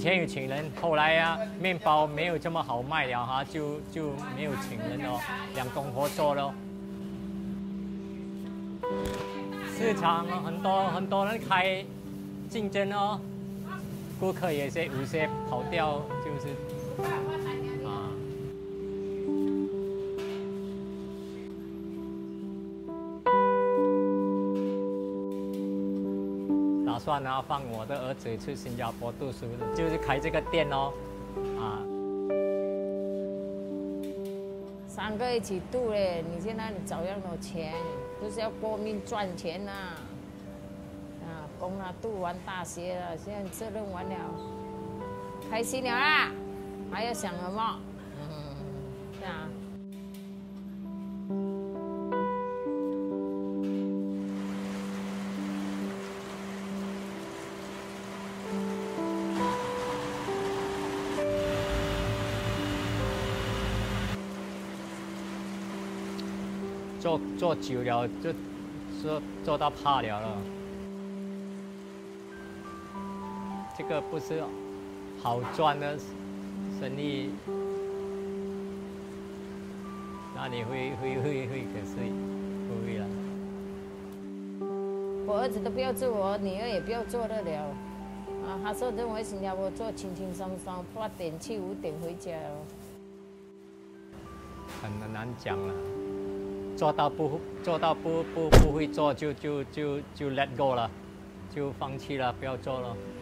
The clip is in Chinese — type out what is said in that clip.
前有请人，后来啊，面包没有这么好卖了哈，就没有请人哦，两公婆做咯。市场很多人开竞争哦，顾客有些跑掉，就是啊。打算呢放我的儿子去新加坡读书的，就是开这个店哦，啊。 3个一起度嘞，你现在你找那么多钱，都是要搏命赚钱呐、啊，供他读完大学了，现在责任完了，开心了啦，还要想什么？是啊。 做久了就做到怕了。这个不是好赚的生意，那你会，可是不会了。 我儿子都不要做，我女儿也不要做得了。啊，他说认为新加坡做轻轻松松，8点去5点回家哦。 很难讲了。做到不会做就 let go 了，就放弃了，不要做了。